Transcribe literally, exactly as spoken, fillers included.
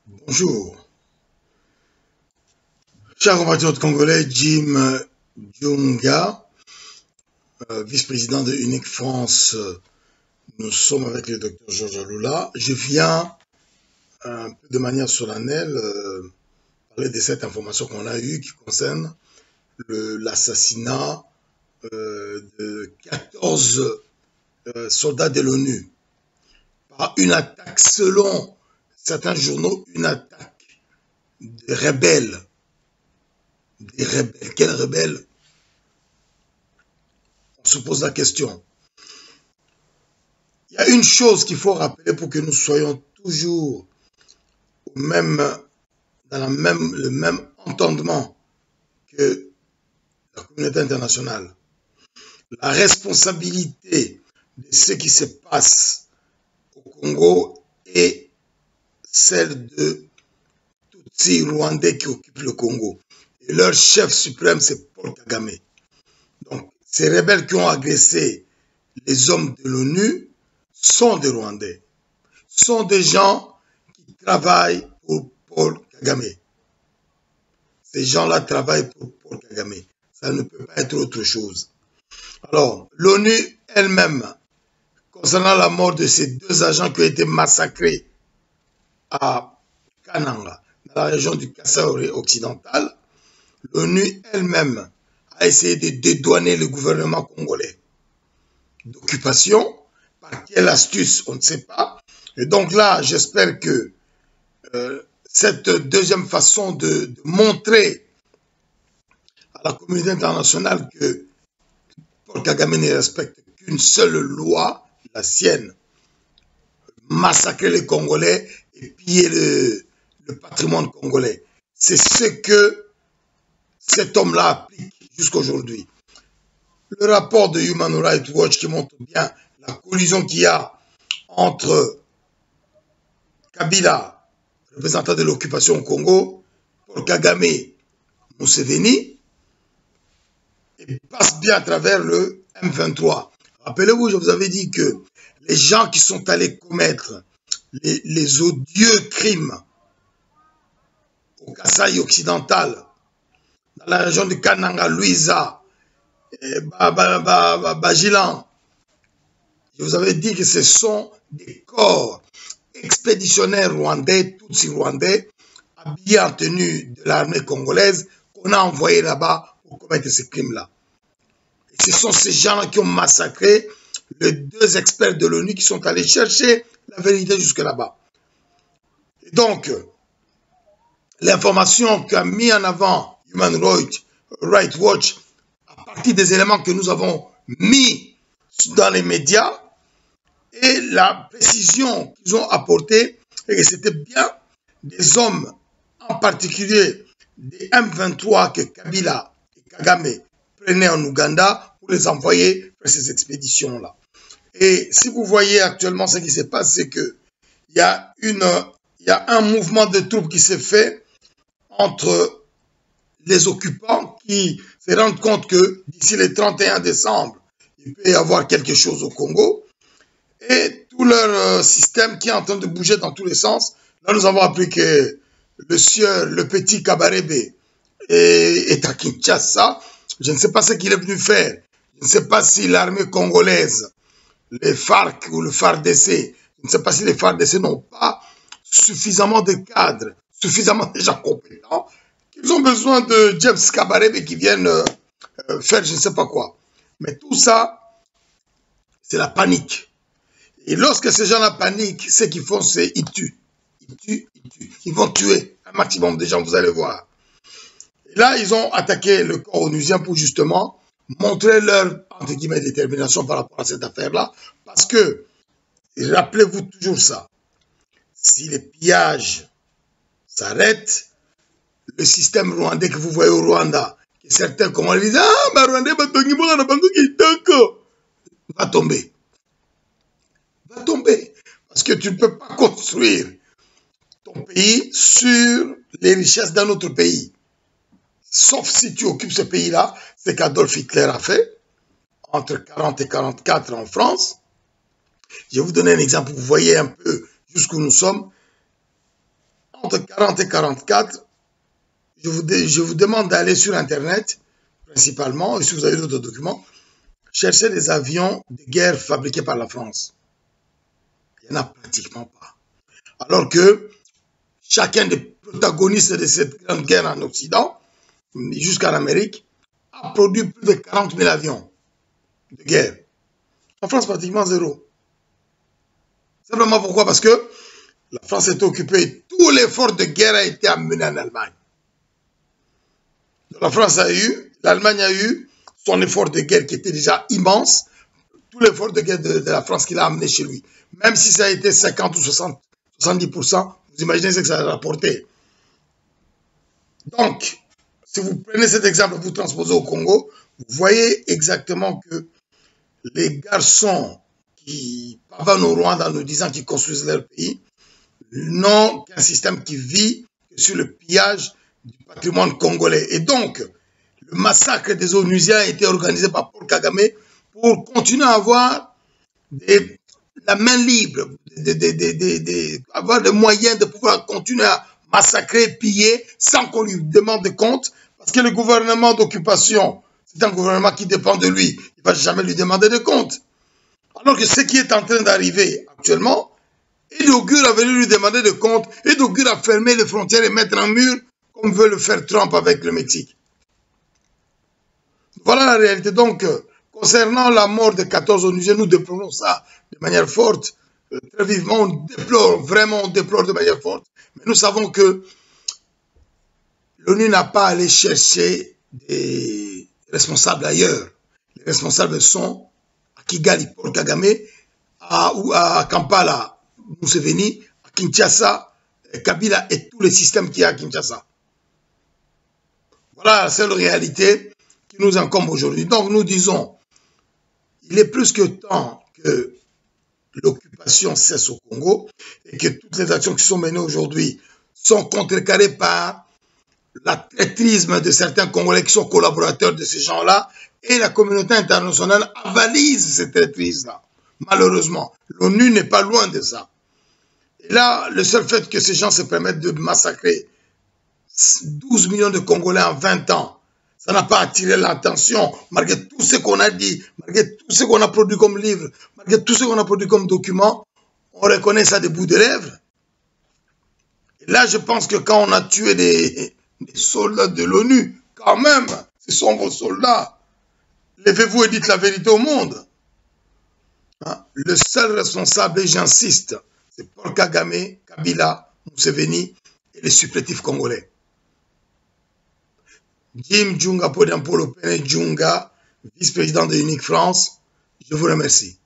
Bonjour. Chers compatriotes congolais, Jim Djunga, euh, vice-président de Unique France, nous sommes avec le docteur Georges Aloula. Je viens un peu de manière solennelle euh, parler de cette information qu'on a eue qui concerne l'assassinat euh, de quatorze euh, soldats de l'ONU par une attaque, selon certains journaux, une attaque des rebelles. Des rebelles. Quels rebelles? On se pose la question. Il y a une chose qu'il faut rappeler pour que nous soyons toujours au même, dans la même, le même entendement que la communauté internationale. La responsabilité de ce qui se passe au Congo est celle de Tutsi Rwandais qui occupent le Congo. Et leur chef suprême, c'est Paul Kagame. Donc, ces rebelles qui ont agressé les hommes de l'ONU sont des Rwandais, sont des gens qui travaillent pour Paul Kagame. Ces gens-là travaillent pour Paul Kagame. Ça ne peut pas être autre chose. Alors, l'ONU elle-même, concernant la mort de ces deux agents qui ont été massacrés à Kananga, dans la région du Kasaï occidental, l'ONU elle-même a essayé de dédouaner le gouvernement congolais d'occupation. Par quelle astuce, on ne sait pas. Et donc là, j'espère que euh, cette deuxième façon de, de montrer à la communauté internationale que Paul Kagame ne respecte qu'une seule loi, la sienne, massacrer les Congolais et piller le, le patrimoine congolais. C'est ce que cet homme-là applique jusqu'à aujourd'hui. Le rapport de Human Rights Watch qui montre bien la collision qu'il y a entre Kabila, représentant de l'occupation au Congo, Paul Kagame, Museveni, et passe bien à travers le M vingt-trois. Rappelez-vous, je vous avais dit que les gens qui sont allés commettre les, les odieux crimes au Kasaï occidental, dans la région de Kananga, Luiza, et Bajilan, je vous avais dit que ce sont des corps expéditionnaires rwandais, tutsi rwandais, habillés en tenue de l'armée congolaise, qu'on a envoyés là-bas pour commettre ces crimes-là. Et ce sont ces gens-là qui ont massacré les deux experts de l'ONU qui sont allés chercher la vérité jusque là-bas. Et donc, l'information qu'a mis en avant Human Rights Watch, à partir des éléments que nous avons mis dans les médias, et la précision qu'ils ont apportée, et que c'était bien des hommes, en particulier des M vingt-trois que Kabila et Kagame prenaient en Ouganda pour les envoyer faire ces expéditions-là. Et si vous voyez actuellement ce qui se passe, c'est qu'il y a une, il y a un mouvement de troupes qui s'est fait entre les occupants qui se rendent compte que d'ici le trente et un décembre, il peut y avoir quelque chose au Congo, et tout leur système qui est en train de bouger dans tous les sens. Là, nous avons appris que le sieur, le petit Kabarebe, est, est à Kinshasa. Je ne sais pas ce qu'il est venu faire. Je ne sais pas si l'armée congolaise, les FARC ou le F A R D C, je ne sais pas si les F A R D C n'ont pas suffisamment de cadres, suffisamment de gens compétents, qu'ils ont besoin de James Kabarebe qui viennent euh, faire je ne sais pas quoi. Mais tout ça, c'est la panique. Et lorsque ces gens-là paniquent, ce qu'ils font, c'est ils tuent. Ils tuent, ils tuent. Ils vont tuer un maximum de gens, vous allez voir. Et là, ils ont attaqué le corps onusien pour justement montrer leur, entre guillemets, détermination par rapport à cette affaire-là. Parce que, rappelez-vous toujours ça, si les pillages s'arrêtent, le système rwandais que vous voyez au Rwanda, que certains, comment ils disent, ah, mais Rwandais, va tomber. Va tomber. Parce que tu ne peux pas construire ton pays sur les richesses d'un autre pays. Sauf si tu occupes ce pays-là, c'est qu'Adolf Hitler a fait, entre quarante et quarante-quatre en France. Je vais vous donner un exemple, vous voyez un peu jusqu'où nous sommes. entre quarante et quarante-quatre, je vous, je vous demande d'aller sur Internet, principalement, et si vous avez d'autres documents, chercher les avions de guerre fabriqués par la France. Il n'y en a pratiquement pas. Alors que chacun des protagonistes de cette grande guerre en Occident, jusqu'en Amérique, a produit plus de quarante mille avions de guerre. En France, pratiquement zéro. Simplement pourquoi? Parce que la France est occupée, tout l'effort de guerre a été amené en Allemagne. La France a eu, l'Allemagne a eu son effort de guerre qui était déjà immense, tout l'effort de guerre de, de la France qu'il a amené chez lui. Même si ça a été cinquante ou soixante, soixante-dix pour cent, vous imaginez ce que ça a rapporté. Donc, si vous prenez cet exemple, vous transposez au Congo, vous voyez exactement que les garçons qui pavanent au Rwanda en nous disant qu'ils construisent leur pays n'ont qu'un système qui vit sur le pillage du patrimoine congolais. Et donc, le massacre des Onusiens a été organisé par Paul Kagame pour continuer à avoir des, la main libre, de, de, de, de, de, avoir des moyens de pouvoir continuer à massacrer, piller, sans qu'on lui demande de compte, parce que le gouvernement d'occupation, c'est un gouvernement qui dépend de lui, il ne va jamais lui demander de compte. Alors que ce qui est en train d'arriver actuellement, Inaugure a venu lui demander de compte, Inaugure a fermé les frontières et mettre un mur, comme veut le faire Trump avec le Mexique. Voilà la réalité. Donc, concernant la mort de quatorze Onusiens, nous déplorons ça de manière forte, très vivement, on déplore, vraiment on déplore de manière forte, mais nous savons que l'ONU n'a pas à aller chercher des responsables ailleurs. Les responsables sont à Kigali, Paul Kagame, à, ou à Kampala, Museveni, à Kinshasa, Kabila et tous les systèmes qu'il y a à Kinshasa. Voilà la seule réalité qui nous incombe aujourd'hui. Donc nous disons, il est plus que temps que l'occupation cesse au Congo et que toutes les actions qui sont menées aujourd'hui sont contrecarrées par la traîtrisme de certains Congolais qui sont collaborateurs de ces gens-là, et la communauté internationale avalise cette traîtrise-là. Malheureusement, l'ONU n'est pas loin de ça. Et là, le seul fait que ces gens se permettent de massacrer douze millions de Congolais en vingt ans, ça n'a pas attiré l'attention, malgré tout ce qu'on a dit, malgré tout ce qu'on a produit comme livre, malgré tout ce qu'on a produit comme document, on reconnaît ça des bouts de lèvres. Et là, je pense que quand on a tué des... les soldats de l'ONU, quand même, ce sont vos soldats. Levez-vous et dites la vérité au monde. Hein? Le seul responsable, et j'insiste, c'est Paul Kagame, Kabila, Museveni et les supplétifs congolais. Jim Djunga Podiampolo Pene Djunga, vice-président de Unique France, je vous remercie.